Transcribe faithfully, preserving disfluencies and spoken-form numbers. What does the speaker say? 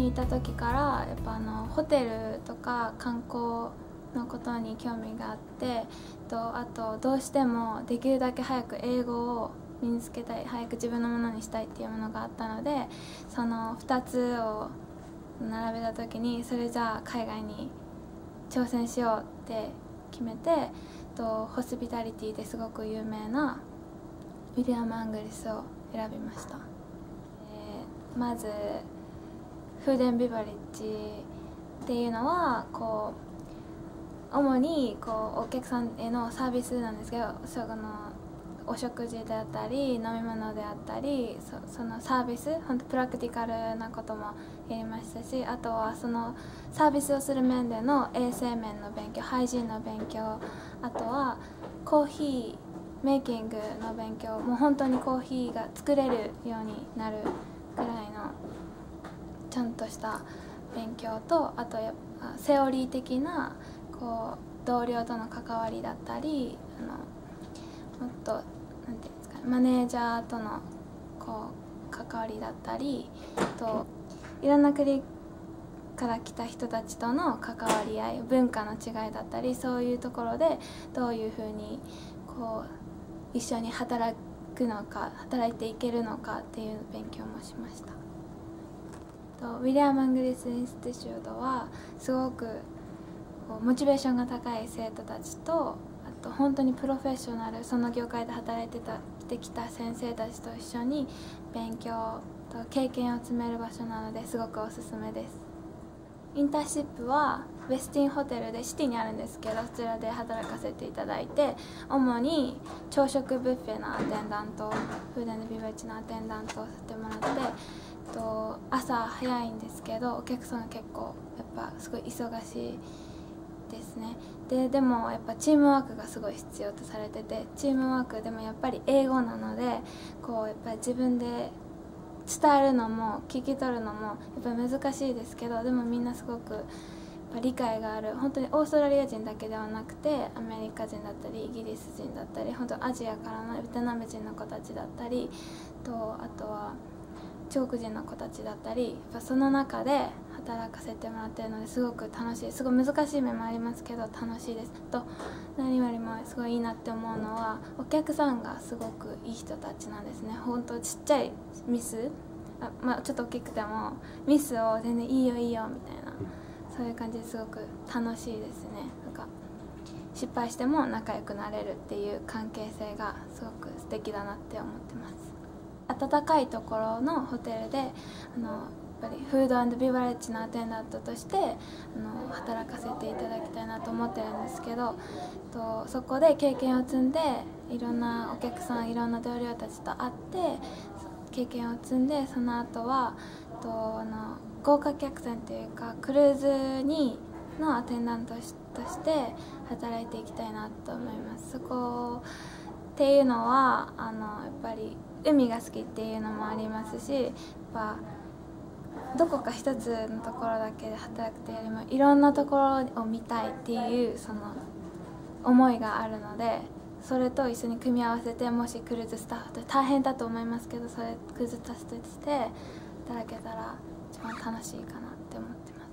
にいた時からやっぱあのホテルとか観光のことに興味があって、とあとどうしてもできるだけ早く英語を身につけたい、早く自分のものにしたいっていうものがあったので、そのふたつを並べた時にそれじゃあ海外に挑戦しようって決めて、とホスピタリティですごく有名なウィリアム・アングリスを選びました。えー、まずフード&ビバレッジっていうのはこう主にこうお客さんへのサービスなんですけど、そのお食事であったり飲み物であったり そ, そのサービス、本当プラクティカルなこともやりましたし、あとはそのサービスをする面での衛生面の勉強、ハイジーンの勉強、あとはコーヒーメイキングの勉強、もう本当にコーヒーが作れるようになるくらいのちゃんとした勉強と、あとやセオリー的なこう同僚との関わりだったり、あのもっとなんていうんですかね、マネージャーとのこう関わりだったりと、いろんな国から来た人たちとの関わり合い、文化の違いだったり、そういうところでどういうふうにこう一緒に働くのか、働いていけるのかっていう勉強もしました。とウィリアム・アングリス・インスティチュートはすごくこうモチベーションが高い生徒たちと、あと本当にプロフェッショナル、その業界で働いてたてきた先生たちと一緒に勉強と経験を積める場所なのですごくおすすめです。インターンシップはウェスティンホテルでシティにあるんですけど、そちらで働かせていただいて、主に朝食ブッフェのアテンダント、フード&ビバレッジのアテンダントをさせてもらって、と朝早いんですけどお客さんが結構やっぱすごい忙しいですね。ででもやっぱチームワークがすごい必要とされてて、チームワークでもやっぱり英語なので、こうやっぱり自分で伝えるのも聞き取るのもやっぱり難しいですけど、でもみんなすごくやっぱ理解がある、本当にオーストラリア人だけではなくてアメリカ人だったりイギリス人だったり、本当アジアからのベトナム人の子たちだったりと、あとは中国人の子たちだったり、やっぱその中で働かせてもらってるのですごく楽しい、すごい難しい面もありますけど楽しいです。と何よりもすごいいいなって思うのはお客さんがすごくいい人たちなんですね。本当ちっちゃいミス、あ、まあ、ちょっと大きくてもミスを全然いいよいいよみたいな、そういう感じですごく楽しいですね。なんか失敗しても仲良くなれるっていう関係性がすごく素敵だなって思ってます。暖かいところのホテルであのやっぱりフード&ビバレッジのアテンダントとしてあの働かせていただきたいなと思ってるんですけど、とそこで経験を積んでいろんなお客さん、いろんな同僚たちと会って経験を積んで、その後はとあの豪華客船というかクルーズにのアテンダントとして働いていきたいなと思います。そこっていうのはあのやっぱり海が好きっていうのもありますし、やっぱどこか一つのところだけで働くというよりもいろんなところを見たいっていうその思いがあるので、それと一緒に組み合わせて、もしクルーズスタッフと大変だと思いますけど、それクルーズスタッフとして働けたら一番楽しいかなって思ってます。